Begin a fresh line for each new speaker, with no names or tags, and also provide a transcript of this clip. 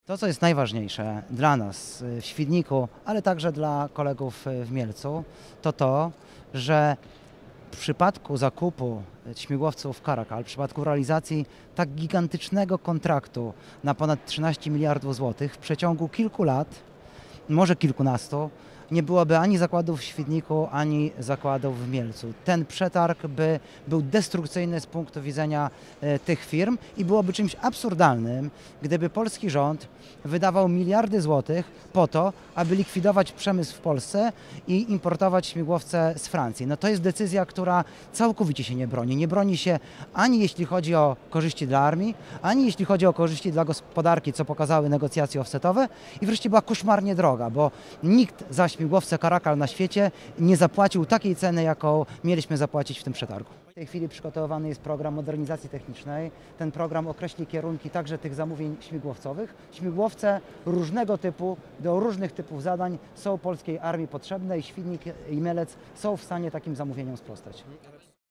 To, co jest najważniejsze dla nas w Świdniku, ale także dla kolegów w Mielcu, to to, że w przypadku zakupu śmigłowców Caracal, w przypadku realizacji tak gigantycznego kontraktu na ponad 13 miliardów złotych w przeciągu kilku lat, może kilkunastu, nie byłoby ani zakładów w Świdniku, ani zakładów w Mielcu. Ten przetarg by był destrukcyjny z punktu widzenia tych firm i byłoby czymś absurdalnym, gdyby polski rząd wydawał miliardy złotych po to, aby likwidować przemysł w Polsce i importować śmigłowce z Francji. No to jest decyzja, która całkowicie się nie broni. Nie broni się ani jeśli chodzi o korzyści dla armii, ani jeśli chodzi o korzyści dla gospodarki, co pokazały negocjacje offsetowe i wreszcie była koszmarnie droga, bo nikt za śmigłowce Caracal na świecie nie zapłacił takiej ceny, jaką mieliśmy zapłacić w tym przetargu. W tej chwili przygotowywany jest program modernizacji technicznej. Ten program określi kierunki także tych zamówień śmigłowcowych. Śmigłowce różnego typu, do różnych typów zadań są polskiej armii potrzebne i Świdnik i Mielec są w stanie takim zamówieniom sprostać.